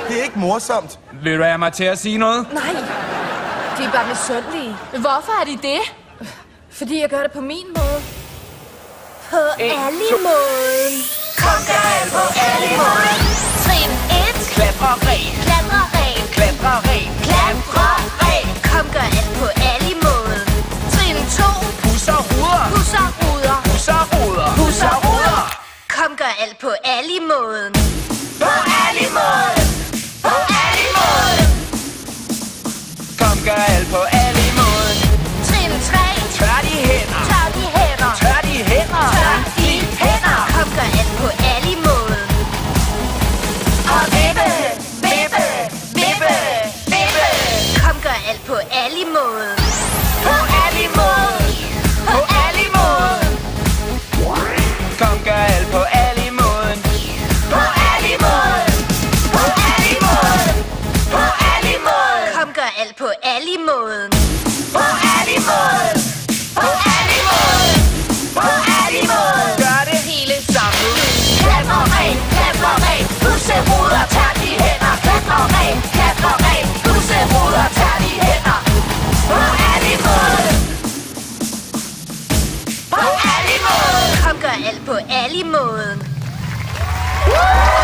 Det er ikke morsomt. Vil du have mig til at sige noget? Nej, de er bare misundelige. Hvorfor er de det? Fordi jeg gør det på min måde. På Ally-måden. Kom, gør alt på Ally-måden. Trin 1. Klatreri. Klatreri. Klatreri. Klatreri. Kom, gør alt på Ally-måden. Trin 2. Pusser ruder. Pusser ruder. Pusser ruder. Pusser ruder. Kom, gør alt på Ally-måden. På Ally-måden. På Ally-måden. Kom, gør alt på Ally-måden. Trin 3. Tør de hænder. Tør de hænder. Tør de hænder. Tør de hænder. Kom, gør alt på Ally-måden. Og vippe, vippe, vippe, vippe. Kom, gør alt på Ally-måden. På Ally-måden. På Ally-måden. Kom, gør alt på Ally-måden. På Ally-måden. På Ally-måden. På Ally-måden. Kom, gør alt på Ally-måden. På Ally-måden. På Ally-måden. På Ally-måden. Gør det hele sammen. Klatreri, klatreri, pusseruder, tør de hænder. Klatreri, klatreri, pusseruder, tør de hænder. På Ally-måden. På Ally-måden. Kom, gør alt på Ally-måden.